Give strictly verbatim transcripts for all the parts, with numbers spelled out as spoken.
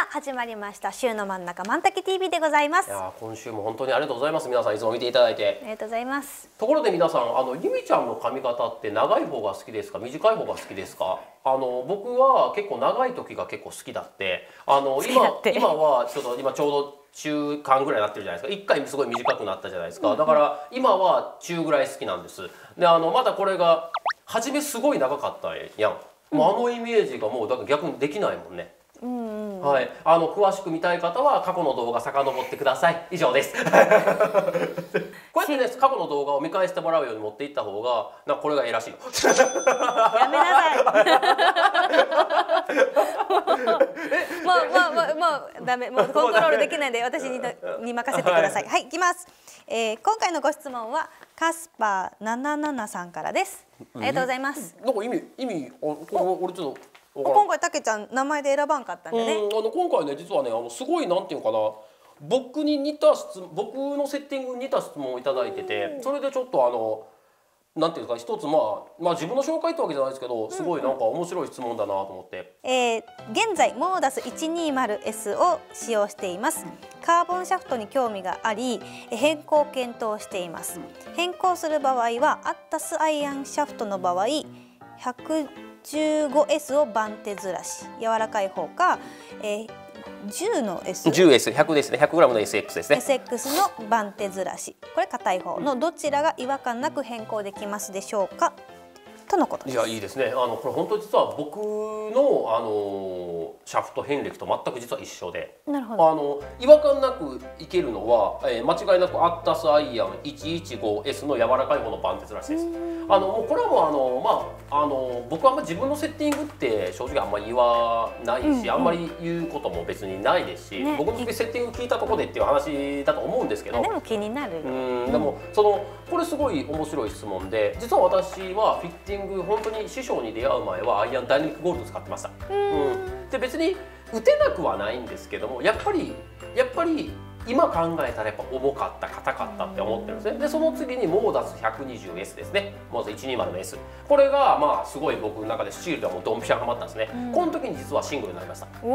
始まりました週の真ん中万竹 ティーブイ でございます。 いや今週も本当にありがとうございます。皆さんいつも見ていただいてありがとうございます。 ところで皆さん、あのゆみちゃんの髪型って長い方が好きですか短い方が好きですか？あの僕は結構長い時が結構好きだって、あの今今はちょっと今ちょうど中間ぐらいになってるじゃないですか。いっかいすごい短くなったじゃないですか。だから今は中ぐらい好きなんです。であのまたこれが初めすごい長かったやん。もうあのイメージがもうだから逆にできないもんね。うんうん、はい、あの詳しく見たい方は過去の動画遡ってください。以上です。こうやってね過去の動画を見返してもらうように持っていった方がなんかこれがええらしいよ。 やめなさい。もうもうもうもうダメ、もうコントロールできないんで私にに任せてください。はい、いきます。えー、今回のご質問はカスパーななななさんからです。ありがとうございます。 なんか意味意味あこれ俺ちょっと。 今回たけちゃん名前で選ばんかったんでね。 うんあの今回ね実はねあのすごいなんていうかな僕に似た質僕のセッティングに似た質問をいただいてて、それでちょっとあのなんていうか一つまあまあ自分の紹介ってわけじゃないですけどすごいなんか面白い質問だなと思って。 うん、えー、現在モーダス いちにーまるエス を使用しています。カーボンシャフトに興味があり変更を検討しています。変更する場合はアッタスアイアンシャフトの場合ひゃくじゅうごエス を番手ずらし柔らかい方か、えー、じゅうの エスじゅうエスひゃく ですね ひゃくグラム の エスエックス ですねエスエックス の番手ずらしこれ硬い方のどちらが違和感なく変更できますでしょうかとのことです。 いやいいですね。あのこれ本当実は僕のあのシャフト遍歴と全く実は一緒で、 なるほど。 あの違和感なくいけるのは、えー、間違いなくアッタスアイアン いちいちごエス の柔らかい方の番手ずらしです。あのもうこれはもうあのまああの僕はあんま自分のセッティングって正直あんまり言わないし、うんうん、あんまり言うことも別にないですし、ね、僕のセッティング聞いたところでっていう話だと思うんですけど、 でも気になる。 うんでもそのこれすごい面白い質問で、実は私はフィッティング本当に師匠に出会う前はアイアンダイナミックゴールド使ってました。うん、で別に打てなくはないんですけども、やっぱりやっぱり今考えたらやっぱ重かった硬かったって思ってるんですね。でその次にモーダス ひゃくにじゅうエス ですね。モーダスいちにーまるの エス、 これがまあすごい僕の中でスチールではもうドンピシャハマったんですね。うん、この時に実はシングルになりました。うん、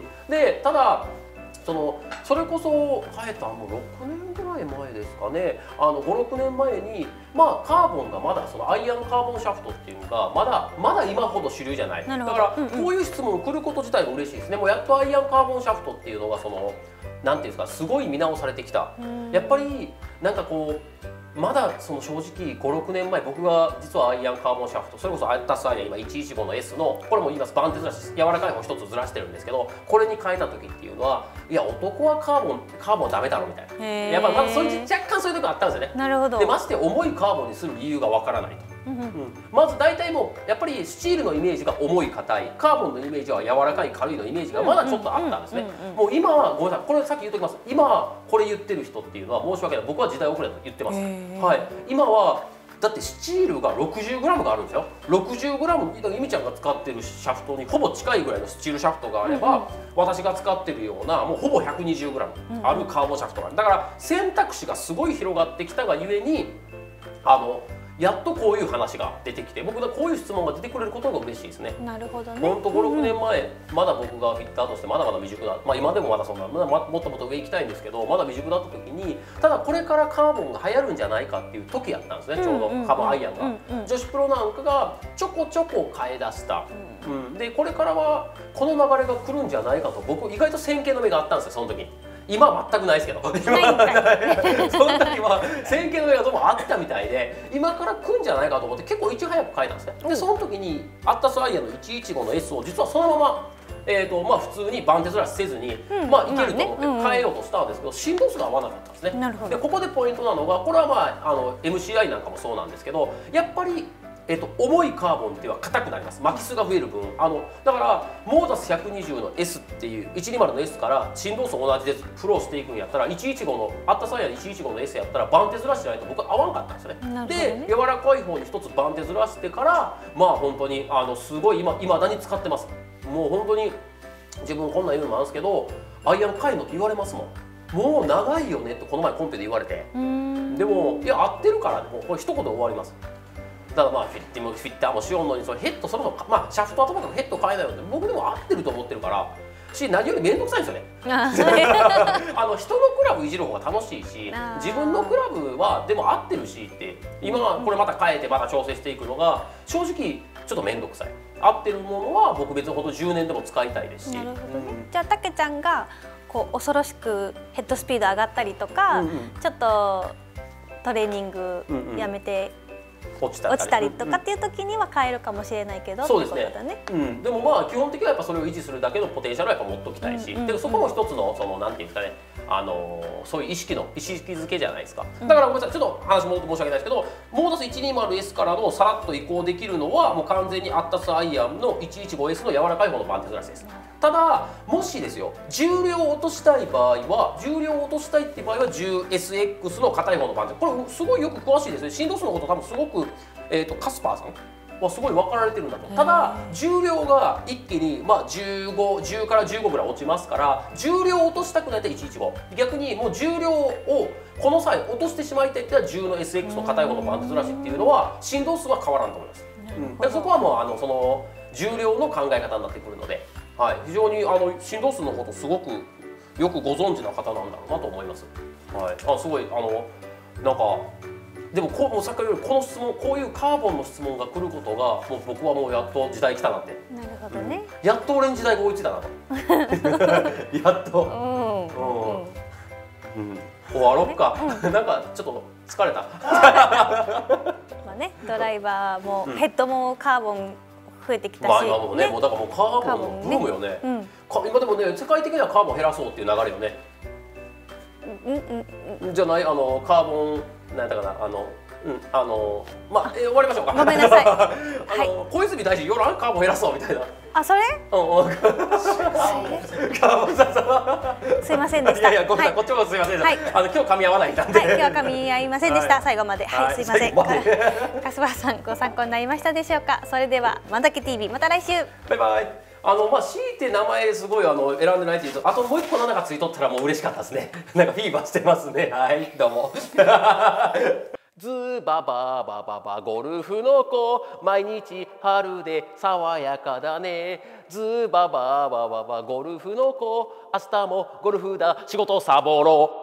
でただそのそれこそ変えたもうろくねんぐらい前ですかね、あのごろくねんまえにまあカーボンがまだそのアイアンカーボンシャフトっていうのがまだまだ今ほど主流じゃない。だからこういう質問来ること自体が嬉しいですね。もうやっとアイアンカーボンシャフトっていうのがそのなんていうんですかすごい見直されてきた。やっぱりなんかこうまだその正直ごろくねんまえ僕が実はアイアンカーボンシャフトそれこそアッタスアイアン今いちいちごの エス のこれも今バンってずらし柔らかい方一つずらしてるんですけど、これに変えた時っていうのはいや男はカーボンカーボンダメだろみたいな、やっぱまだそういう若干そういうとこあったんですよね。 なるほど。 でまして重いカーボンにする理由がわからないと。うん、まず大体もうやっぱりスチールのイメージが重い硬い、カーボンのイメージは柔らかい軽いのイメージがまだちょっとあったんですね。もう今はごめんなさいこれさっき言っときます。今これ言ってる人っていうのは申し訳ない僕は時代遅れだと言ってます。はい、今はだってスチールが ろくじゅうグラム があるんですよ。 ろくじゅうグラム ゆみちゃんが使ってるシャフトにほぼ近いぐらいのスチールシャフトがあれば、うんうん、私が使ってるようなもうほぼ ひゃくにじゅうグラム あるカーボンシャフトがある。だから選択肢がすごい広がってきたがゆえにあのやっとこういう話が出てきて僕がこういう質問が出てくれることが嬉しいですね。 なるほどね。 ほんとごろくねんまえ、うん、まだ僕がフィッターとしてまだまだ未熟だ、まあ、今でもまだそんな、まあ、もっともっと上行きたいんですけどまだ未熟だった時にただこれからカーボンが流行るんじゃないかっていう時やったんですね。ちょうどカーボンアイアンが、うんうん、女子プロなんかがちょこちょこ変え出した、うんうん、でこれからはこの流れが来るんじゃないかと僕意外と先見の目があったんですよその時に。今は全くないですけど今その時は先見の目がどうもあったみたいで今から来るんじゃないかと思って結構いち早く変えたんですね。でその時にアッタスアイアンのいちいちごの エス を実はそのまま、えーとまあ、普通に番手ずらしせずに、うん、まあいけると思って変えようとしたんですけど振動数が合わなかったんですね。なるほど。でここでポイントなのがこれは、まあ、あの エムシーアイ なんかもそうなんですけどやっぱりえっと、重いカーボンっていうのは硬くなります。巻き数が増える分あのだからモーダスひゃくにじゅうの エス っていういちにーまるの エス から振動数同じでフローしていくんやったらいちいちごのアッタスアイアンいちいちごの エス やったら番手ずらしじゃないと僕は合わんかったんですよね。で柔らかい方に一つ番手ずらしてからまあ本当にあのすごい今未だに使ってます。もう本当に自分こんなん言うのもあるんですけどアイアン買いのって言われますもん。もう長いよねってこの前コンペで言われてでもいや合ってるからもうこれ一言で終わります。だからまあフィッティもフィッターもしようのにそのヘッドそろそろまあシャフトはともかくヘッド変えないので僕でも合ってると思ってるからし何より面倒くさいんですよね。あの人のクラブいじる方が楽しいし、自分のクラブはでも合ってるしって今これまた変えてまた調整していくのが正直ちょっと面倒くさい。合ってるものは僕別にほんとじゅうねんでも使いたいですし。 なるほどね。じゃあたけちゃんがこう恐ろしくヘッドスピード上がったりとか、うんうん、ちょっとトレーニングやめて落ちたりとかっていう時には変えるかもしれないけど、 そうですね。うん、でもまあ基本的にはやっぱそれを維持するだけのポテンシャルはやっぱ持っておきたいし、でそこも一つのそのなんていうんですかね、あのそういう意識の意識づけじゃないですか。だからごめんなさい、ちょっと話戻って申し訳ないですけど、モーダス いちにーまるエス からのさらっと移行できるのはもう完全にアッタスアイアンの いちいちごエス の柔らかい方のバンテスラシです。ただもしですよ、重量を落としたい場合は重量を落としたいっていう場合は じゅうエスエックス の硬い方のバンテス、これすごいよく詳しいですね。振動数のこと多分すごく、えー、とカスパーさんはすごい分かられてるんだと。ただ重量が一気に、まあ、じゅうご、じゅうからじゅうごぐらい落ちますから、重量を落としたくないといちいちご、逆にもう重量をこの際落としてしまいたいっていうのはじゅうの エスエックス の硬い方のバンテスラシっていうのは振動数は変わらんと思います。うん、そこはもうあのその重量の考え方になってくるので、はい、非常にあの振動数のことすごくよくご存知な方なんだろうなと思います。はい、あすごいあのなんかでもこもうさっきから言うようにこの質問、こういうカーボンの質問が来ることがもう僕はもうやっと時代来たなって。 なるほどね、 うん、やっと俺の時代が追いついたなと。やっと。うん。うん。終わろっか。うん、なんかちょっと疲れた。 まあね、ドライバーもヘッドもカーボン増えてきたし、 まあ今もね、もうだからもうカーボンのブームよね。うん、今でもね、世界的にはカーボン減らそうっていう流れよね。うんうん。じゃない、あのカーボンなんだかな、あの、うん、あの、まあ、えー、終わりましょうか。 ごめんなさい。 あの、小泉大臣、よらんカーボン減らそうみたいな。 あ、それ？ うん、うん。カーボンささ。 すいませんでした。 いやいや、ごめんなさい、こっちもすいませんでした。あの、今日噛み合わないんで。はい、 今日は噛み合いませんでした。最後まで。はい、すいません。粕原さん、ご参考になりましたでしょうか。それでは、まんだけ ティービー、また来週。 バイバイ。あのまあ強いて名前すごいあの選んでないっていうと、あともう一個の中ついとったらもう嬉しかったですね。なんかフィーバーしてますね。はいどうも。ズバババババゴルフの子毎日春で爽やかだね。ズバババババゴルフの子明日もゴルフだ仕事サボろう。